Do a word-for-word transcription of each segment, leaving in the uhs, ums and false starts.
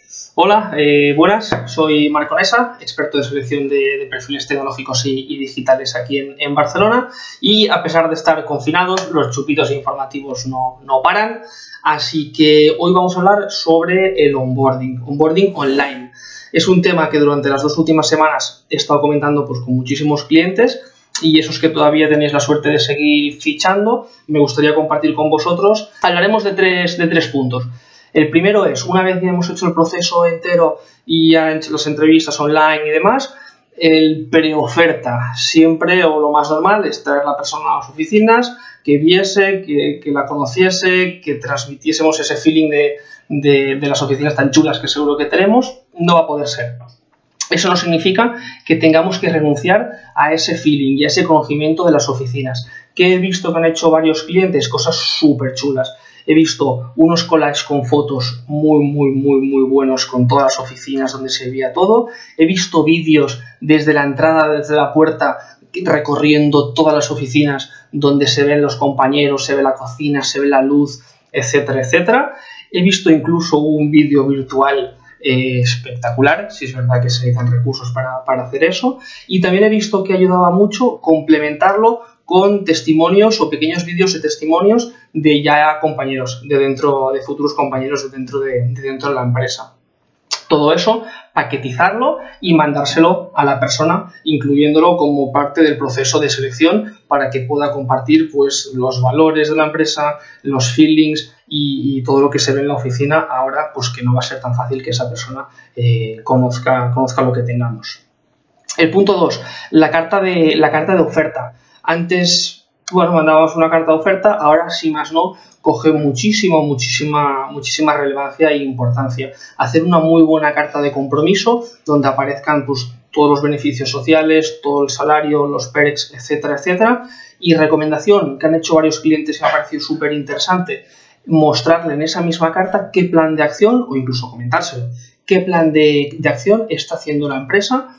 Hola, eh, buenas, soy Marc Conesa, experto de selección de, de perfiles tecnológicos y, y digitales aquí en, en Barcelona, y a pesar de estar confinados, los chupitos informativos no, no paran, así que hoy vamos a hablar sobre el onboarding, onboarding online. Es un tema que durante las dos últimas semanas he estado comentando pues, con muchísimos clientes, y esos que todavía tenéis la suerte de seguir fichando, me gustaría compartir con vosotros. Hablaremos de tres, de tres puntos. El primero es, una vez que hemos hecho el proceso entero y ya hecho las entrevistas online y demás, el preoferta. Siempre, o lo más normal, es traer a la persona a las oficinas, que viese, que, que la conociese, que transmitiésemos ese feeling de, de, de las oficinas tan chulas que seguro que tenemos. No va a poder ser. Eso no significa que tengamos que renunciar a ese feeling y a ese conocimiento de las oficinas. Que he visto que han hecho varios clientes cosas súper chulas. He visto unos collages con fotos muy, muy, muy, muy buenos con todas las oficinas donde se veía todo. He visto vídeos desde la entrada, desde la puerta, recorriendo todas las oficinas donde se ven los compañeros, se ve la cocina, se ve la luz, etcétera, etcétera. He visto incluso un vídeo virtual eh, espectacular, si es verdad que se necesitan recursos para, para hacer eso. Y también he visto que ayudaba mucho complementarlo con testimonios o pequeños vídeos de testimonios de ya compañeros, de dentro, de futuros compañeros de dentro de, de dentro de la empresa. Todo eso, paquetizarlo y mandárselo a la persona, incluyéndolo como parte del proceso de selección para que pueda compartir pues, los valores de la empresa, los feelings y, y todo lo que se ve en la oficina. Ahora, pues que no va a ser tan fácil que esa persona eh, conozca, conozca lo que tengamos. El punto dos, la carta de, la carta de oferta. Antes, bueno, mandábamos una carta de oferta, ahora, si más no, coge muchísimo, muchísima, muchísima relevancia e importancia. Hacer una muy buena carta de compromiso, donde aparezcan pues, todos los beneficios sociales, todo el salario, los perks, etcétera, etcétera. Y recomendación que han hecho varios clientes y me ha parecido súper interesante, mostrarle en esa misma carta qué plan de acción, o incluso comentárselo, qué plan de, de acción está haciendo la empresa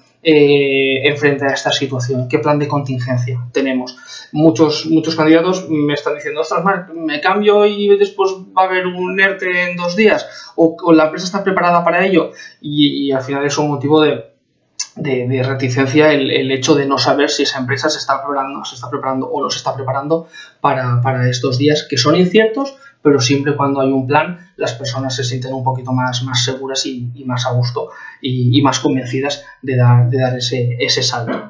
Eh, en frente a esta situación, qué plan de contingencia tenemos. Muchos, muchos candidatos me están diciendo, ostras, Marc, me cambio y después va a haber un ERTE en dos días, o, o la empresa está preparada para ello, y, y al final es un motivo de, de, de reticencia el, el hecho de no saber si esa empresa se está preparando, se está preparando o no se está preparando para, para estos días que son inciertos, pero siempre cuando hay un plan las personas se sienten un poquito más, más seguras y, y más a gusto y, y más convencidas de dar, de dar ese, ese salto.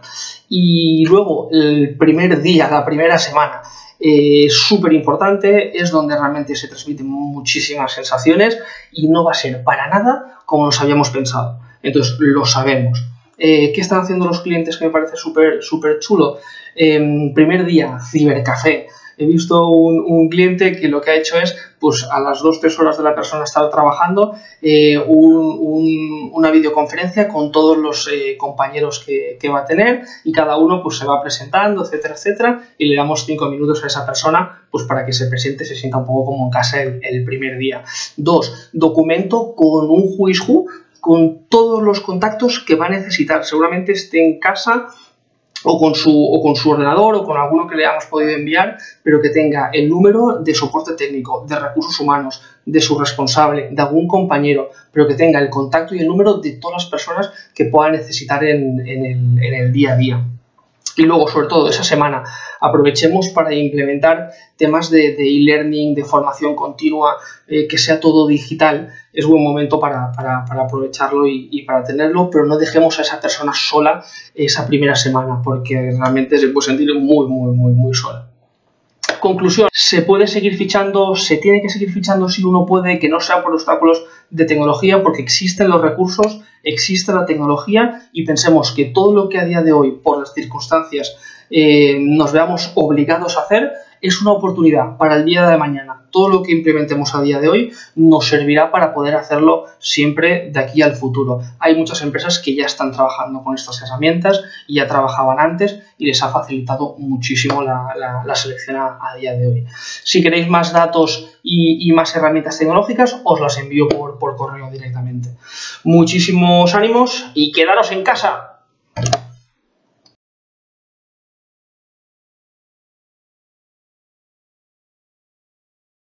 Y luego el primer día, la primera semana, eh, súper importante, es donde realmente se transmiten muchísimas sensaciones y no va a ser para nada como nos habíamos pensado. Entonces lo sabemos. Eh, ¿Qué están haciendo los clientes que me parece súper súper chulo? Eh, primer día, cibercafé. He visto un, un cliente que lo que ha hecho es, pues a las dos tres horas de la persona estar trabajando, eh, un, un, una videoconferencia con todos los eh, compañeros que, que va a tener, y cada uno pues se va presentando, etcétera, etcétera, y le damos cinco minutos a esa persona pues para que se presente, se sienta un poco como en casa el, el primer día. Dos, documento con un who is who, con todos los contactos que va a necesitar. Seguramente esté en casa o con, su, o con su ordenador o con alguno que le hayamos podido enviar, pero que tenga el número de soporte técnico, de recursos humanos, de su responsable, de algún compañero, pero que tenga el contacto y el número de todas las personas que pueda necesitar en, en, el, en el día a día. Y luego, sobre todo, esa semana, aprovechemos para implementar temas de e-learning, de, de formación continua, eh, que sea todo digital. Es buen momento para, para, para aprovecharlo y, y para tenerlo, pero no dejemos a esa persona sola esa primera semana, porque realmente se puede sentir muy, muy, muy, muy sola. Conclusión, se puede seguir fichando, se tiene que seguir fichando si uno puede, que no sea por obstáculos de tecnología, porque existen los recursos, existe la tecnología, y pensemos que todo lo que a día de hoy, por las circunstancias, eh, nos veamos obligados a hacer, es una oportunidad para el día de mañana. Todo lo que implementemos a día de hoy nos servirá para poder hacerlo siempre de aquí al futuro. Hay muchas empresas que ya están trabajando con estas herramientas y ya trabajaban antes y les ha facilitado muchísimo la, la, la selección a, a día de hoy. Si queréis más datos y, y más herramientas tecnológicas, os las envío por, por correo directamente. Muchísimos ánimos y quedaros en casa.